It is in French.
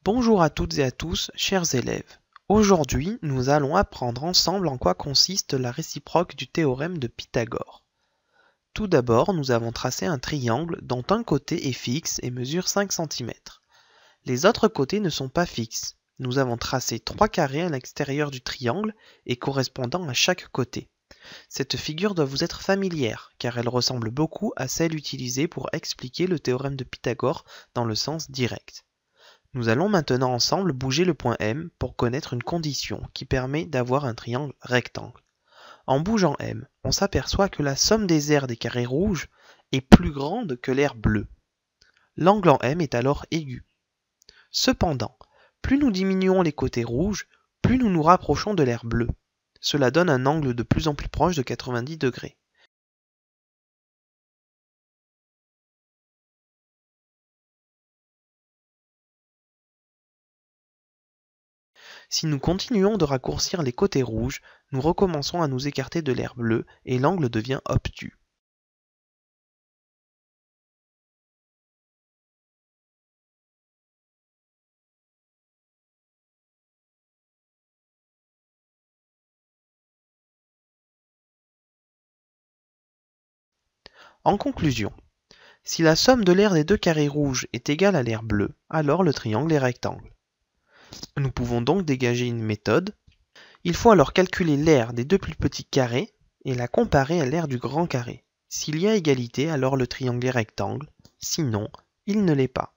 Bonjour à toutes et à tous, chers élèves. Aujourd'hui, nous allons apprendre ensemble en quoi consiste la réciproque du théorème de Pythagore. Tout d'abord, nous avons tracé un triangle dont un côté est fixe et mesure 5 cm. Les autres côtés ne sont pas fixes. Nous avons tracé 3 carrés à l'extérieur du triangle et correspondant à chaque côté. Cette figure doit vous être familière, car elle ressemble beaucoup à celle utilisée pour expliquer le théorème de Pythagore dans le sens direct. Nous allons maintenant ensemble bouger le point M pour connaître une condition qui permet d'avoir un triangle rectangle. En bougeant M, on s'aperçoit que la somme des aires des carrés rouges est plus grande que l'aire bleue. L'angle en M est alors aigu. Cependant, plus nous diminuons les côtés rouges, plus nous nous rapprochons de l'aire bleue. Cela donne un angle de plus en plus proche de 90 degrés. Si nous continuons de raccourcir les côtés rouges, nous recommençons à nous écarter de l'aire bleue et l'angle devient obtus. En conclusion, si la somme de l'aire des deux carrés rouges est égale à l'aire bleue, alors le triangle est rectangle. Nous pouvons donc dégager une méthode. Il faut alors calculer l'aire des deux plus petits carrés et la comparer à l'aire du grand carré. S'il y a égalité, alors le triangle est rectangle, sinon, il ne l'est pas.